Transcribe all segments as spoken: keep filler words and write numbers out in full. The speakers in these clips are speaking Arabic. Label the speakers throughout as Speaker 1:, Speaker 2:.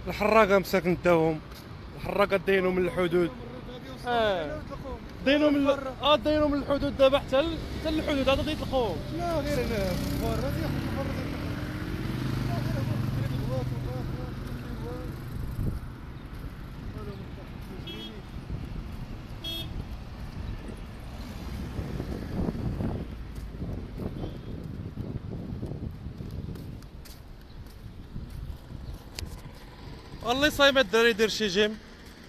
Speaker 1: الحراقه مساكن داهم، الحراقه داينهم من الحدود. اه داينهم من اه داينهم من الحدود دابا حتى ل- حتى للحدود هذا تيطلقوهم.
Speaker 2: لا غير هنا برا تيخرج برا
Speaker 1: الله صايم الدراري يدير شي جيم،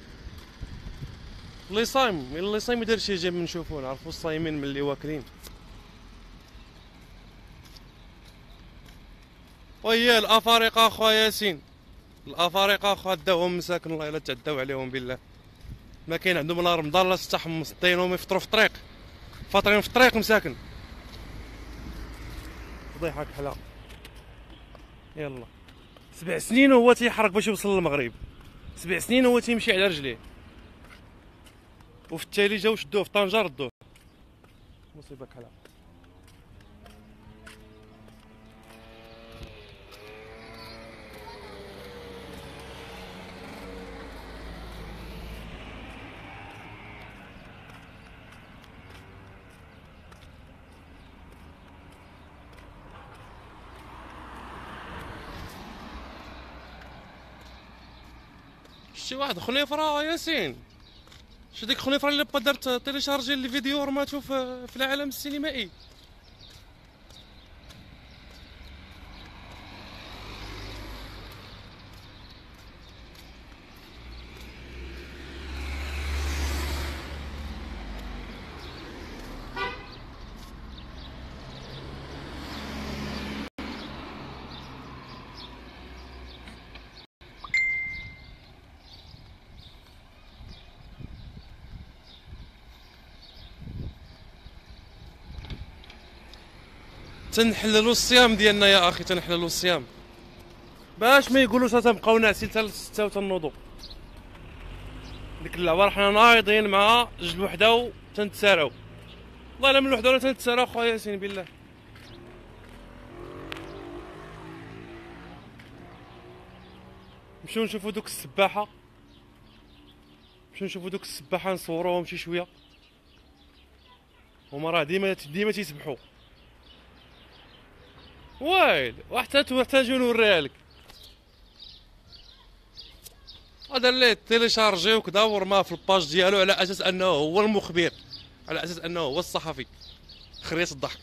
Speaker 1: اللي صايم اللي صايم يدير شي جيم نشوفو نعرفو الصايمين من اللي واكلين. وهي الافارقه اخويا ياسين، الافارقه اخويا داوهم مساكن الله الا تعداو عليهم بالله، ما كاين عندهم لا رمضان لا ستة حمص، داينهم يفطروا في الطريق، فاطرين في الطريق مساكن. فضيحه كحله. يلا سبع سنين وهو تيحرك باش يوصل للمغرب، سبع سنين هو تيمشي على رجليه، وفي التالي جاو شدوه في طنجة ردوه. مصيبه كحله. شتي واحد خنيفره ياسين، شتي ديك خنيفره اللي بقى درت تيليشارجي لي فيديو رماتو في في العالم السينمائي. تنحللوا الصيام ديالنا يا اخي، تنحللوا الصيام باش ما يقولوش تنبقاو ناعسين حتى للستة وتنوضوا. ديك اللعبه رحنا نايضين مع جوج الوحده وتنتسارعوا، والله الا من الوحده ولا تنتسارعوا خويا ياسين بالله. نمشيو نشوفوا دوك السباحه، نمشيو نشوفوا دوك السباحه نصوروهم شي شويه، هما راه ديما ديما تيسبحوا. وايل وحتى حتى نجيو نوريها لك، هذا اللي تيليشارجي وكذا ورماه في الباج ديالو على اساس انه هو المخبر، على اساس انه هو الصحفي. خريط الضحك.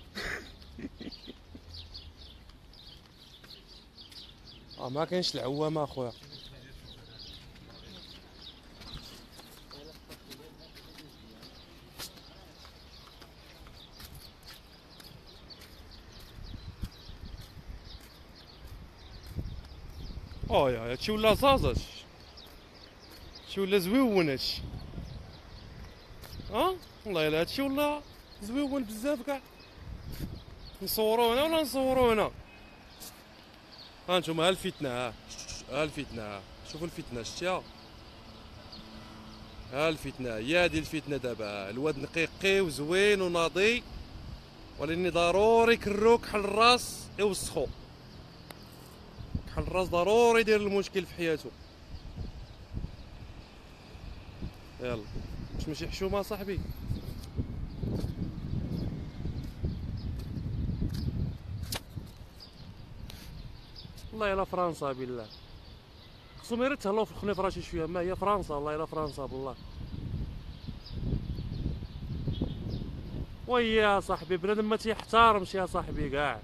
Speaker 1: اه ما كاينش العوامه اخويا. اه يا هادشي ولا زازاش، هادشي ولا زويون هادشي. اه والله الا هادشي ولا زويون بزاف كاع. نصورو هنا ولا نصورو هنا؟ ها نتوما ها الفتنه، ها ها الفتنه، ها شوفوا الفتنه شتيها، ها الفتنه هي هادي الفتنه دابا. الواد نقيقي وزوين وناضي، ولكن ضروري كروك كحل الراس يوسخو، كحل الراس ضروري يدير المشكل في حياته. يلا واش ماشي حشومه صاحبي؟ والله الا فرنسا بالله، خصهم غير يتهلاو في الخنيفره شي شويه، ما هي فرنسا والله الا فرنسا بالله. وي يا صاحبي بنادم ما تيحتارمش يا صاحبي كاع.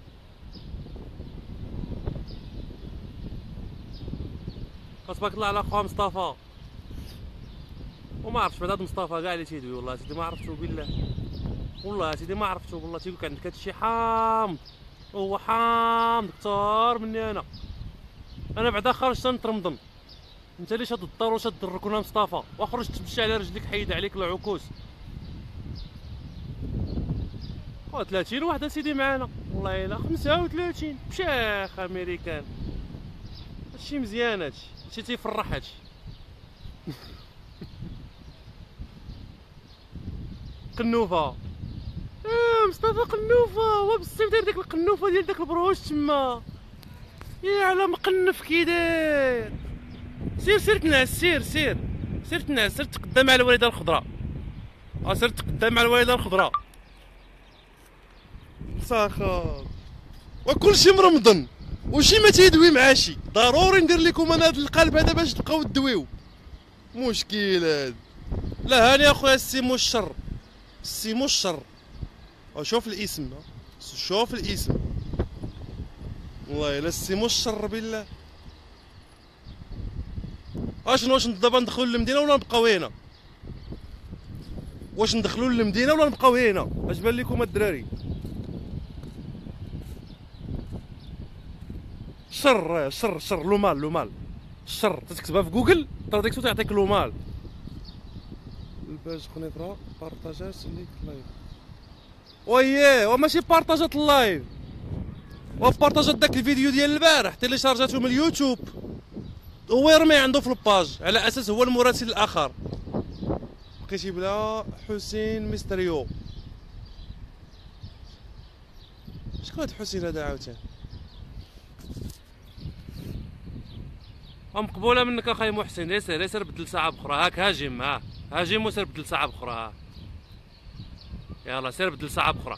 Speaker 1: تبارك الله على خويا مصطفى، وما عرفتش بعد هاد مصطفى كاع اللي تيدوي، والله سيدي ما عرفتو بالله، والله سيدي ما عرفتو والله. تيقول لك عندك هادشي حامض، وهو حامض كثار مني انا. انا بعدا خرجت نترمضن، انت اللي شاد الدار وشاد الركونه مصطفى، وخرجت تمشي على رجليك حيد عليك العكوس. و ثلاثين واحد سيدي معانا، والله الا خمسة وثلاثين بشاخ امريكان. هادشي مزيان، هادشي هادشي تيفرح هادشي. قنوفه، اه مصطفى قنوفه، هو بالصيف داير ديك القنوفه ديال داك البروش تما، يا على مقنف كي داير. سير سير تنعس، سير سير سير تنعس، سير تقدم على الوالده الخضراء، اه سير تقدم على الوالده الخضراء. مساخر وكلشي مرمضن وشي ما تيدوي مع شي. ضروري ندير لكم انا هاد القلب هذا باش تبقاو تدويو. مشكل هاد. لا هاني اخويا السي مو الشر، السي مو الشر. شوف الاسم، شوف الاسم، والله الا السي مو الشر بالله. اشنو واش دابا ندخلو للمدينه ولا نبقاو هنا؟ واش ندخلو للمدينه ولا نبقاو هنا؟ اش بان لكم الدراري؟ شر شر شر لو مال لو مال الشر تكتبها في جوجل ترديك تعطيك لو مال. الباج خنيفره بارطاجات ليك لايف. وياه وماشي بارطاجات اللايف، وبارطاجات داك الفيديو ديال البارح تيليشارجاتو من اليوتيوب، هو يرمي عنده في الباج على اساس هو المراسل الاخر. بقيتي بلا حسين مستريو. شكون هاد حسين هذا عاوتاني؟ مقبوله منك اخاي محسن. يسير يسير بدل ساعه بخرى. هاك هاجم، ها هاجم وسير بدل ساعه بخرى. ها يلا سير بدل ساعه بخرى.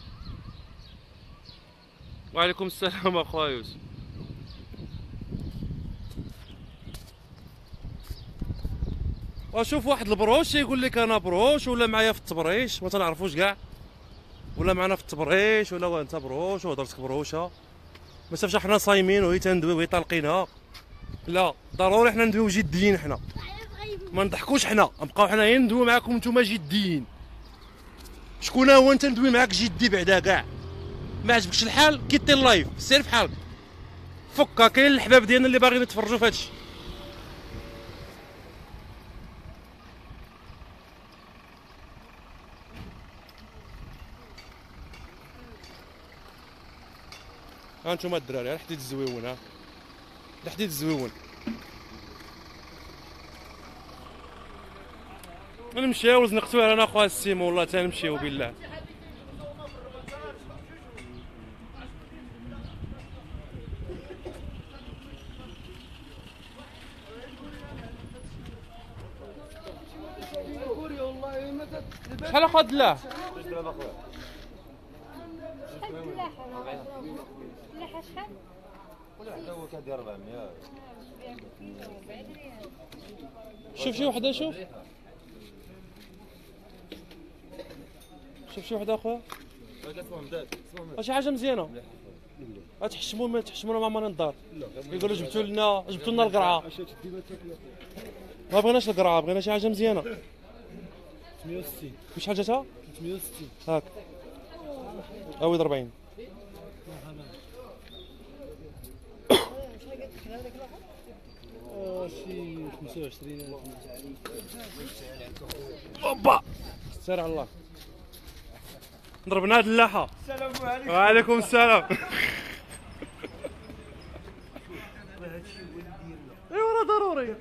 Speaker 1: وعليكم السلام اخويا يوسف. واشوف واحد البروش يقول لك انا بروش ولا معايا في التبريش، ما تنعرفوش كاع، ولا معنا في التبريش ولا وانت بروش وهضرتك بروشه. ما شافش حنا صايمين وهي تندوي وهي طالقينها. لا ضروري حنا ندويو جديين، حنا ما نضحكوش، حنا نبقاو حنايا ندويو معاكم نتوما جديين. شكون هو انت ندوي معاك جدي بعدا كاع؟ ما عجبكش الحال كيتي اللايف سير فحالك فكا. كاين الحباب ديالنا اللي باغيين يتفرجوا في هادشي. ها نتوما الدراري، ها الحديد الزويون، ها الحديد الزويون. نمشيو نقتو انا اخويا السيمو، والله تنمشيو بالله. شحال اخويا الدلاع؟
Speaker 3: اللحى شحال؟
Speaker 4: حتى هو كيدير أربعمية.
Speaker 1: شوف شي وحده، شوف شوف شي وحده اخويا. شي حاجه مزيانه. غتحشموا ما تحشمونا مع مال الدار، يقولوا جبتوا لنا جبتوا لنا القرعه. ما بغيناش القرعه، بغينا شي حاجه مزيانه.
Speaker 2: ثمانية وستين
Speaker 1: واش حاجتها؟
Speaker 2: ثمانية وستين
Speaker 1: هاك عاود أربعين.
Speaker 2: شي خمسة وعشرين.
Speaker 1: اوبا سير على الله. ضربنا هاد اللحى.
Speaker 4: السلام عليكم.
Speaker 1: وعليكم السلام. ايوا راه ضروري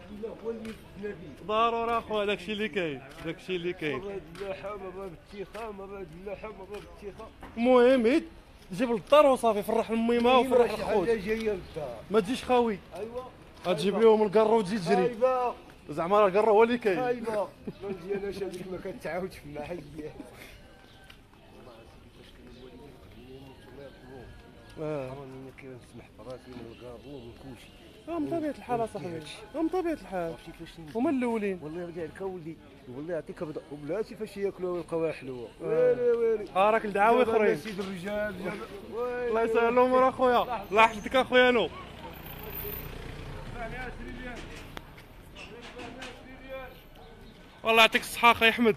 Speaker 1: ضروري اخويا، داكشي اللي كاين، داكشي اللي كاين.
Speaker 4: مرة اللحى مرة بالتيخة مرة اللحى مرة بالتيخة.
Speaker 1: المهم عيد جيب للدار وصافي، فرح الميمه وفرح
Speaker 4: شي
Speaker 1: الخوت،
Speaker 4: حاجة جاية للدار.
Speaker 1: ما تجيش خاوي.
Speaker 4: ايوا
Speaker 1: غتجيب لهم القره وتجي تجري.
Speaker 4: هايبة
Speaker 1: زعما راه القره هو اللي كاين.
Speaker 4: هايبة ما مزياناش هذيك، ما كتعاودش في المحل ديالها.
Speaker 1: اه
Speaker 4: راني كنسمح براسي من الكارو ومن كلشي.
Speaker 1: اه من طبيعه الحال اصاحبي، اه من طبيعه الحال،
Speaker 4: عرفتي فاش
Speaker 1: هما الاولين.
Speaker 4: والله رجع لك ولدي، والله يعطيك الرضا، وبلاتي فاش ياكلوها ويلقاوها حلوه. ويلي ويلي
Speaker 1: اه راك الدعاوي اخرين.
Speaker 4: سيد الرجال.
Speaker 1: الله يسهل الامور اخويا، الله يحفظك اخويا. نو والله يعطيك الصحة اخي احمد.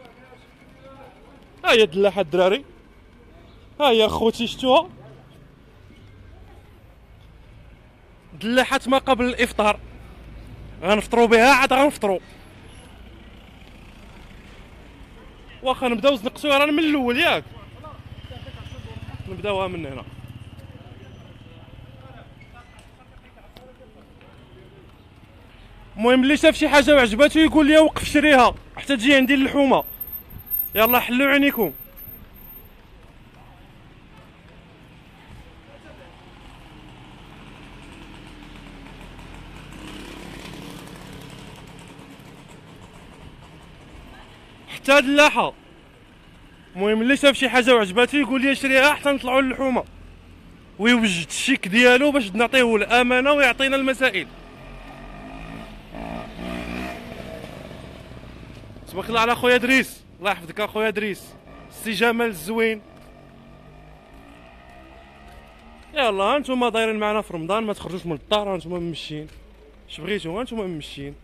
Speaker 1: ها هي الدلاحة الدراري، ها هي خوتي شفتوها، دلاحة ما قبل الافطار. غنفطروا بها عاد غنفطروا. واخا نبداو نقصوها رانا من الاول ياك، نبداوها من هنا. المهم اللي شاف شي حاجه وعجباتو يقول لي وقف شريها حتى تجي عندي اللحومه. يلا حلوا عينيكم. حتى هاد اللاحه. المهم اللي شاف شي حاجه وعجباتو يقول لي شريها حتى نطلعوا للحومه ويوجد الشيك ديالو باش نعطيه الامانه ويعطينا المسائل. تبارك الله على خويا دريس، الله يحفظك اخويا دريس، السي جمال الزوين. يلا هانتوما دايرين معنا في رمضان، ما تخرجوش من الدار، هانتوما ممشيين اش بغيتو، هانتوما ممشيين.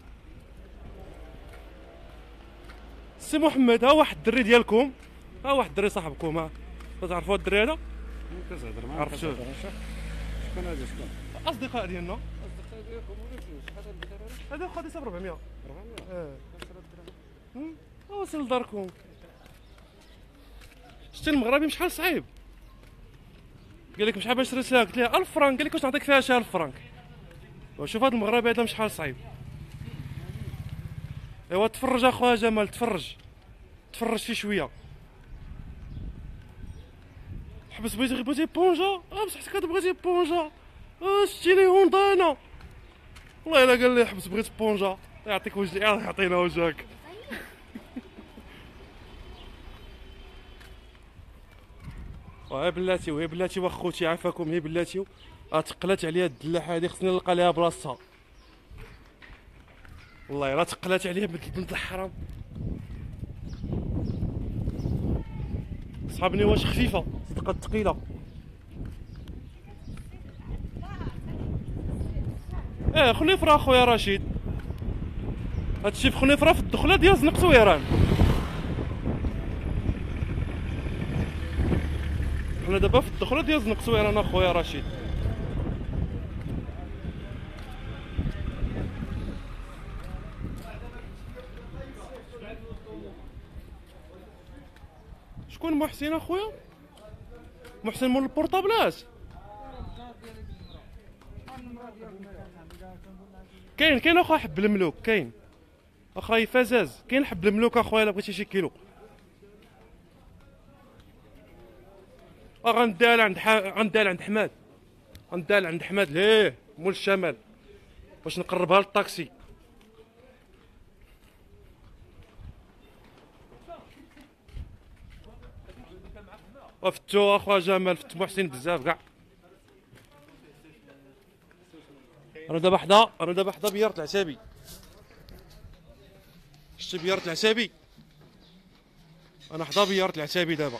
Speaker 1: سي محمد ها واحد الدري ديالكم، ها واحد الدري صاحبكم، ها تعرفوا هاد الدري هذا؟
Speaker 3: كتهضر معاه
Speaker 1: عرفتوه؟
Speaker 3: شكون هذا شكون؟
Speaker 1: اصدقاء ديالنا
Speaker 3: اصدقاء ديالكم ولا فلوس؟ شحال هاد الدراري؟
Speaker 1: هذا خا ديسا ب أربعمية.
Speaker 3: أربعمية؟
Speaker 1: اه
Speaker 3: عشرة دراهم.
Speaker 1: وصل لداركم. شتي المغربي بشحال صعيب، قال لك بشحال باش ترسلها، قلت ليه ألف فرانك، قال لك واش نعطيك فيها شي ألف فرانك. وشوف هذا المغربي هذا شحال صعيب. ايوا تفرج اخويا جمال، تفرج تفرج شي شويه. حبس بغيتي بغيتي بونجا، اه بصح حتى كتبغيتي بونجا، اه شتيني هوندا انا. والله الا قال لي حبس بغيت بونجا، يعطيك وجهي، يعطينا وجهك. وهي بلاتي وهي بلاتي واخوتي عافاكم، هي بلاتي تقلات عليا الدلاحه هادي، خصني نلقى ليها بلاصتها. والله الا تقلات عليا بنت الحرام. صحابني واش خفيفه صدقات ثقيله. اه خنيفره اخويا رشيد، هادشي في خنيفره في الدخله ديال زنق تويران. حنا دابا في الدخله ديال زنق تويران اخويا رشيد. شكون محسن اخويا؟ محسن مول البورطابلات. كاين كاين اخويا حب الملوك، كاين اخويا فزاز، كاين حب الملوك اخويا الا بغيتي شي كيلو. اه غنديها عند ح... غنديها عند حماد، غنديها عند حماد ليه مول الشمال باش نقربها للطاكسي. وفتو اخويا جمال، فت محسن بزاف كاع. انا دابا حدا انا دابا حدا بيارة العتابي، شتي بيارة العتابي، انا حدا بيارة العتابي دابا.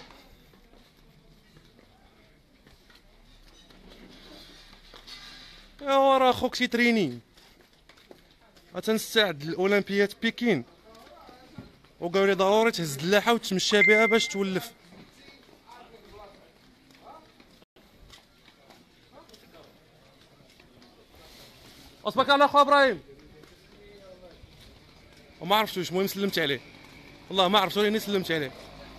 Speaker 1: ايوا راه خوك شي ترينين، غتنستعد للاولمبياد بكين، وقالوا لي ضروري تهز الدلاحه وتمشى بها باش تولف. اصبك انا اخو ابراهيم، وما عرفتوش، المهم سلمت عليه، والله ما عرفتو لاني سلمت عليه.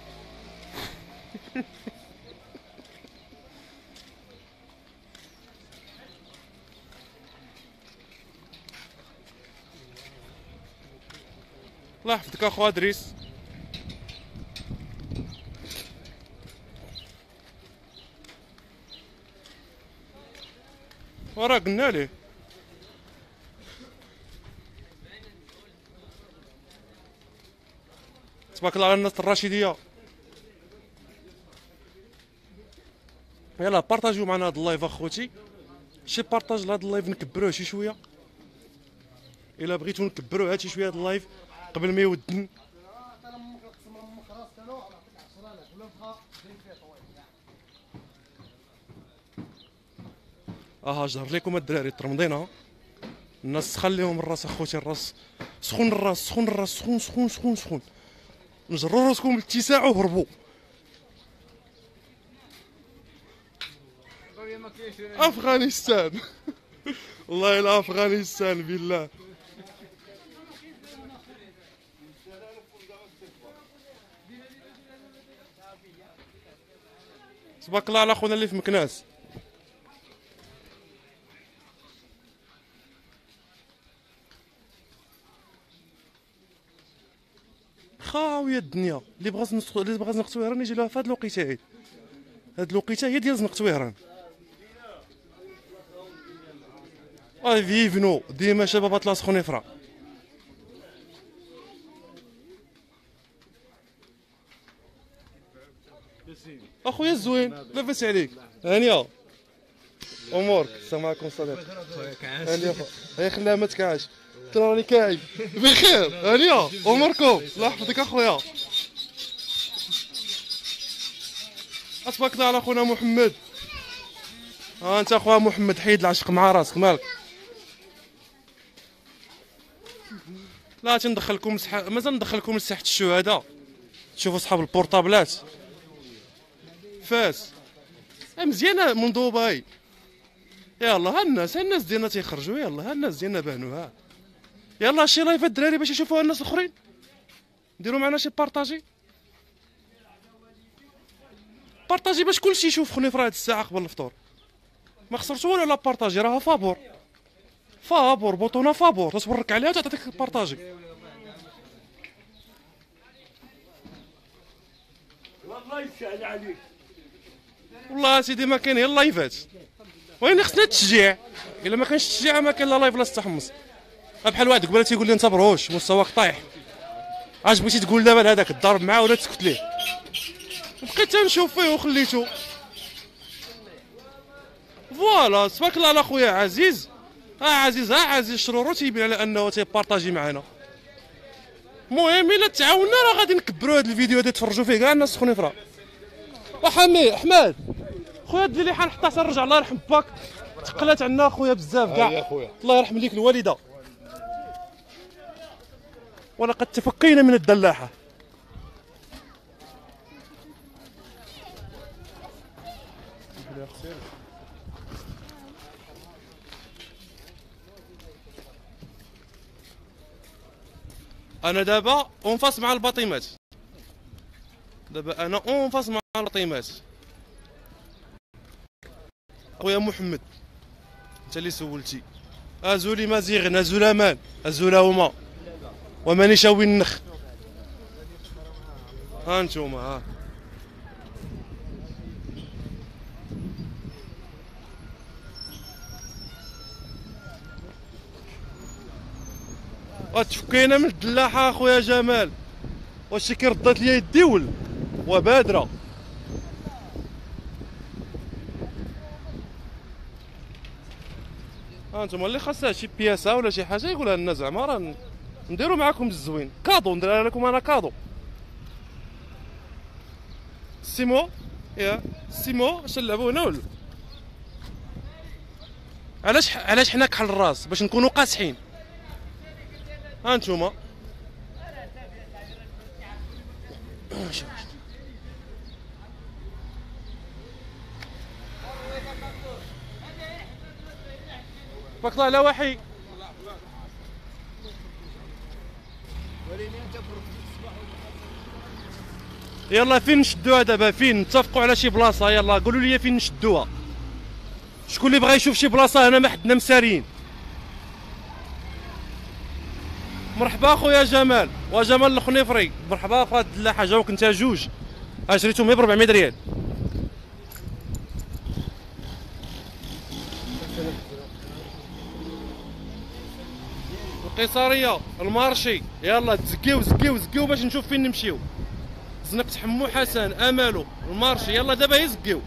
Speaker 1: الله يحفظك اخو ادريس. وراه قلنا ليه تبارك الله على الناس الرشيديه. يلا بارطاجيو معنا هاد اللايف اخوتي، شي بارطاج لهاد اللايف نكبروه شي شويه، الا بغيتو نكبروه هاد شي شويه هاد اللايف قبل ما يودن. اه جهر لكم الدراري الترمضينه، الناس خليهم الراس اخوتي، الراس سخون، الراس سخون، الراس سخون سخون سخون سخون، نجروا راسكم للاتساع وهربوا. افغانستان والله الا افغانستان بالله. تبارك الله على خونا اللي في مكناس. خاويه الدنيا، اللي بغى زنق اللي بغى زنق تويران يجي لها في هاد الوقيته هادي، هاد الوقيته هي ديال زنق تويران. اه فيفنو ديما شباب اطلاس خنيفره. اخويا الزوين لاباس عليك؟ هانيه امورك؟ السلام عليكم صديقي. هانيه هيا خليها ما تكعش. قلت له راني كايب. بخير هانيه اموركم؟ الله يحفظك اخويا. اسبقنا على خونا محمد. ها انت اخويا محمد حيد العشق مع راسك مالك؟ لا تندخلكم مسح... مازال ندخلكم لساحة الشهداء تشوفوا صحاب البورطابلات فاس مزيانه من دبي. يلا ها الناس ها الناس ديالنا تيخرجوا. يلا ها الناس ديالنا بانوا. ها يلا شي لايف الدراري باش يشوفوها الناس الاخرين. ديروا معنا شي بارطاجي بارطاجي باش كلشي يشوف خنيفره هاد الساعه قبل الفطور. ما خسرتو والو لا بارطاجي راها فابور فابور بوطونه فابور تصبرك عليها تعطيك بارطاجي.
Speaker 4: والله يسهل عليك.
Speaker 1: والله سيدي ما كاين غير اللايفات. وين خصنا التشجيع؟ الا ما كانش التشجيع ما كاين لا لايف لا تحمص. بحال واحد قبل تيقول لي انت برهوش مستواك طايح. اش بغيتي تقول دابا لهذاك تضرب معاه ولا تسكت ليه؟ بقيت تنشوف فيه وخليتو. فوالا تبارك الله على خويا عزيز. ها عزيز ها عزيز شرورو تيبين على انه تيبارطاجي معنا. المهم الا تعاوننا راه غادي نكبروا هاد الفيديو هذا يتفرجوا فيه كاع الناس خنيفره. وحمي احمد خويا دير لي حال حتى نرجع الله يرحم باك. تقلات عنا خويا بزاف كاع. الله يرحم ليك الوالده. ولقد تفقينا من الدلاحه. انا دابا اونفاس مع الباطيمات. دابا انا اونفاس مع الباطيمات. خويا محمد انت اللي سولتي. ازولي مزيغن ازولامان ازولاهما وماني شاوي النخ. ها انتوما ها تفكينا من الدلاحه اخويا جمال. واش كي ردات ليا يدي ول وبادره. ها انتم اللي خاصها شي بياسه ولا شي حاجه يقولها لنا زعما راه نديرو معاكم الزوين كادو نديرها لكم انا كادو. سيمو يا سيمو اش نلعبو هنا ولا علاش علاش حنا كحل الراس باش نكونوا قاصحين. ها انتوما تبارك الله على وحي. يلا فين نشدوها دابا؟ فين نتفقوا على شي بلاصه؟ يلا قولوا لي فين نشدوها. شكون اللي بغى يشوف شي بلاصه هنا ما حدنا مساريين. مرحبا خويا جمال وجمال الخنيفري. مرحبا اخويا الدلاحه جاوك انت جوج اشريتهم غير ب أربعمية ريال. القيصريه المارشي يلا تزكيو زكيو زكيو باش نشوف فين نمشيو. زنقت حمو حسن امالو المارشي يلا دابا يزكيو.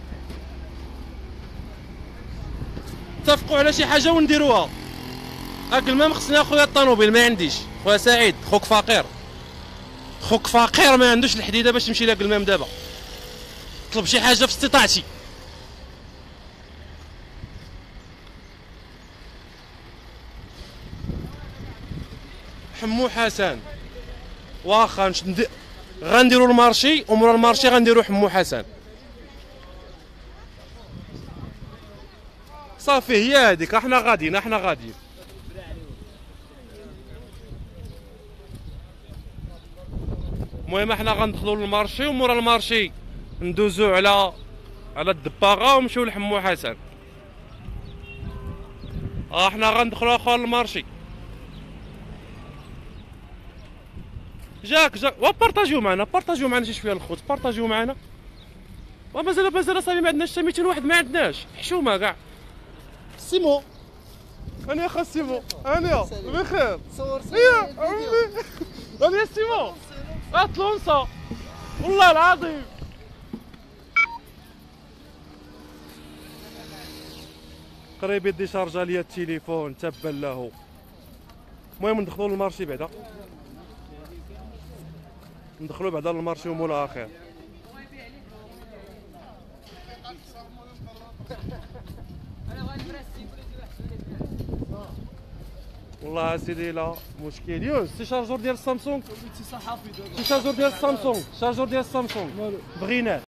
Speaker 1: اتفقوا على شي حاجه ونديروها. اكل ما خصني اخويا الطوموبيل ما عنديش. خويا سعيد خوك فقير خوك فقير ما عندوش الحديده باش نمشي لاكل المام دابا. طلب شي حاجه في استطاعتي. حمو حسن واخا ندير غنديروا المارشي ومورا المارشي غنديروا حمو حسن. صافي هي هذيك احنا غاديين احنا غاديين. المهم احنا غندخلوا للمارشي ومورا المارشي ندوزو على على الدباغه ونمشيو لحمو حسن. اه احنا غندخلوا اخويا للمارشي. جاك جاك وبارطاجيو معنا بارطاجيو معنا شي شويه الخوت بارطاجيو معنا. ومازال مازال صافي ما عندناش حتى ميتين واحد ما عندناش حشومه كاع. سيمو انا خا سيمو انا بخير
Speaker 2: صور
Speaker 1: يا عمي انا سيمو اطلونسا والله العظيم قريب يدي شارجا ليا التليفون تبا له. المهم ندخلوا للمارشي بعدا، ندخلوا بعدا للمارشي ومولا اخر. والله اسيدي لا مشكل. يونس سي شارجور ديال السامسونج،
Speaker 2: صحافي دابا
Speaker 1: شي شارجور ديال السامسونج، شارجور ديال السامسونج
Speaker 2: مالو
Speaker 1: بغيناه.